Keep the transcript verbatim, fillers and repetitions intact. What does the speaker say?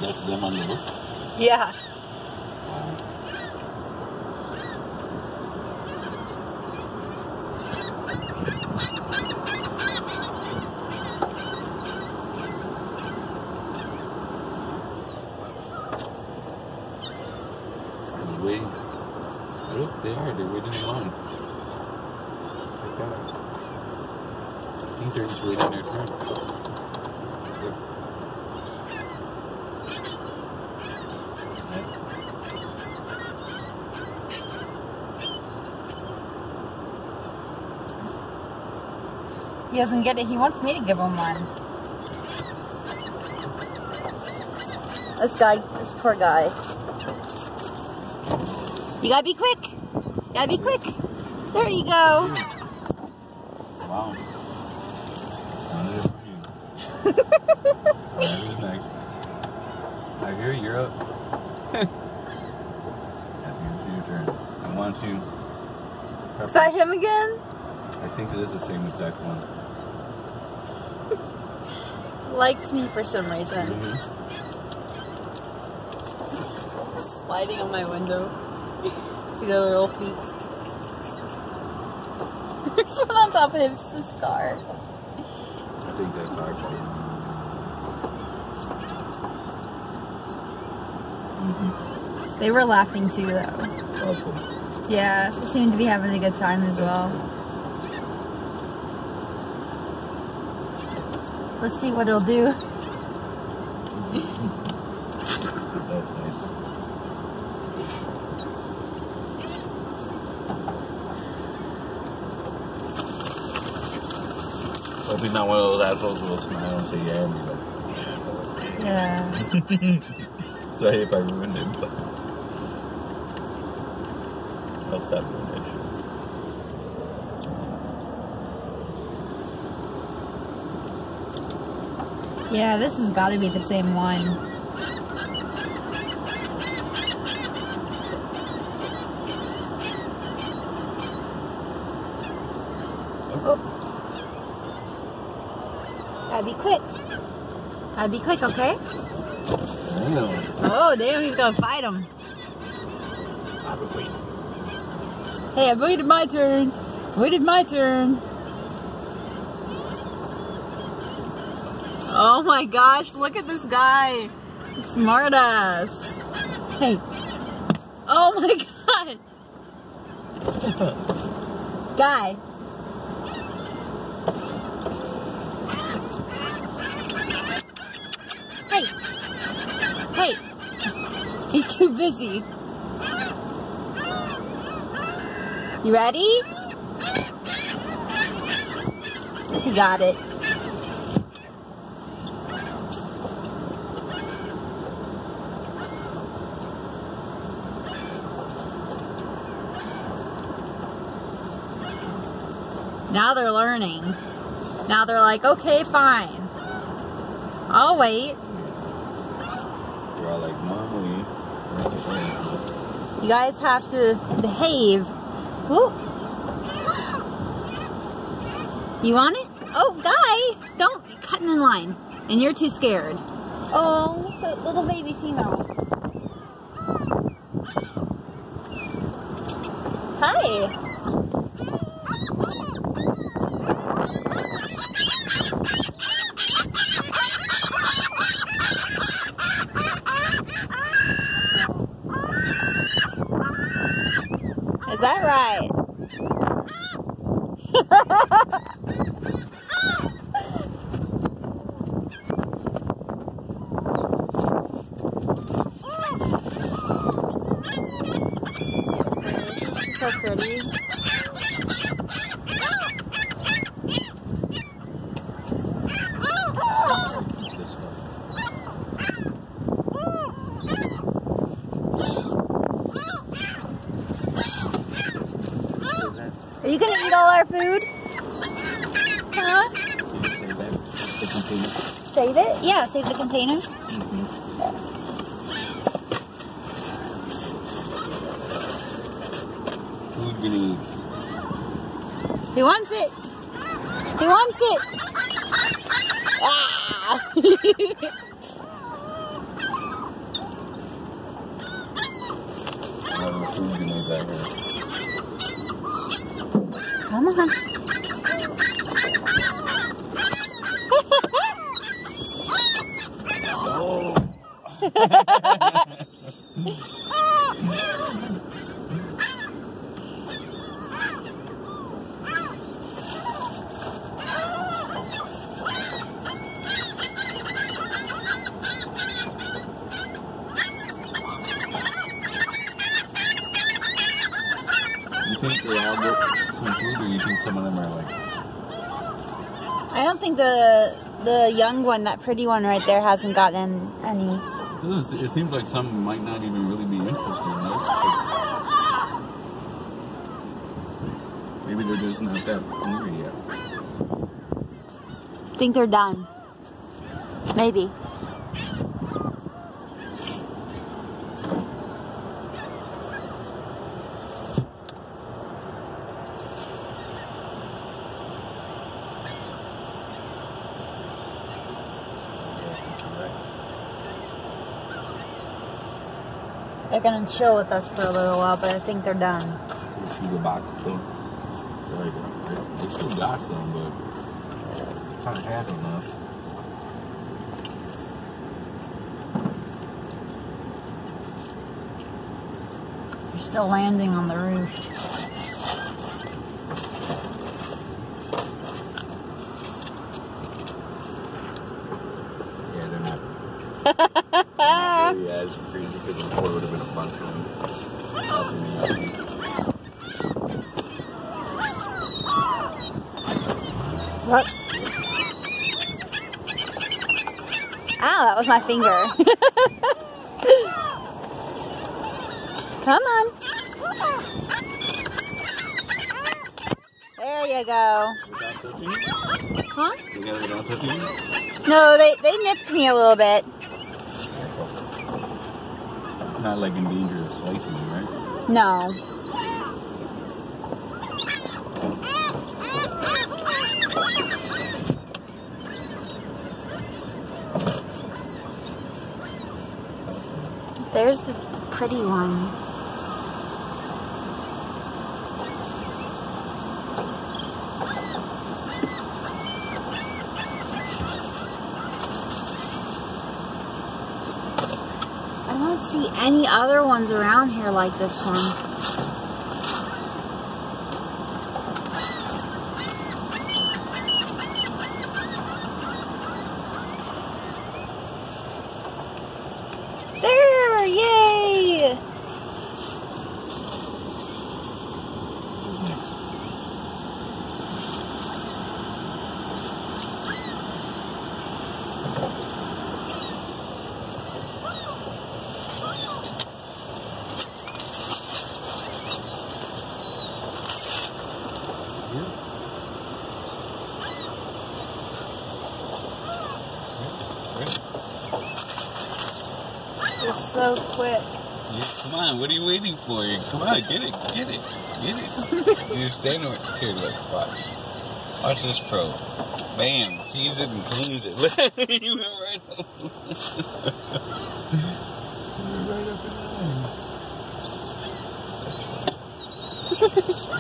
That's them on the roof? Yeah. Waiting. Look, they are. They're waiting in line. I think they're just waiting their turn. Yep. He doesn't get it. He wants me to give him one. This guy, this poor guy. You gotta be quick. You gotta be quick. There you go. Wow. Sounded for you. Alright, who's next? I hear you're up. Happy to see your turn. I want you. Is that him again? I think it is the same exact one. Likes me for some reason. Mm-hmm. Sliding on my window. See the little feet? There's one on top of him, it's a scar. I think that's our fault. Mm-hmm. They were laughing too, though. Okay. Yeah, they seemed to be having a good time as well. Let's see what he'll do. That's nice. Hope he's not one of those assholes who will smile and say yeah and be like, Yeah. sorry if I ruined it, but I'll stop doing that shit. Yeah, this has got to be the same one. Oh. Gotta be quick. Gotta be quick, okay? Damn. Oh, damn, he's gonna fight him. I've been waiting. Hey, I waited my turn. Waited my turn. Oh my gosh, look at this guy. Smart ass. Hey. Oh my god. Guy. Hey. Hey. He's too busy. You ready? He got it. Now they're learning. Now they're like, okay, fine. I'll wait. They're all like, Mommy. You guys have to behave. Woo. You want it? Oh, guy! Don't cut in line. And you're too scared. Oh, that little baby female. Hi. Is that right? She's so pretty. Are you gonna eat all our food? Huh? Save that. The container. Save it? Yeah, save the container. Mm-hmm. Food gonna eat. He wants it. He wants it. Ah! back here. Come on. Oh. You think they all get some food, or you think some of them are like? I don't think the the young one, that pretty one right there, hasn't gotten any. It, does, it seems like some might not even really be interested in those. Like, maybe they're just not that hungry yet. Think they're done. Maybe. They're gonna chill with us for a little while, but I think they're done. They see the box still. Like, they still got some, but kind of had enough. They're still landing on the roof. Yeah, they're not. Yeah, it's crazy because before would have been a bunch of them. What? Ow, that was my finger. Come on. There you go. Huh? You got it without touching? No, they, they nipped me a little bit. It's not like in danger of slicing you, right? No. There's the pretty one. I don't see any other ones around here like this one. There! Yay! Who's next? You're so quick. Yeah, come on, what are you waiting for? Come on, get it, get it, get it. You're standing right here, look, watch. Watch this pro. Bam, sees it and cleans it. Look, you went right over. You went right up in there.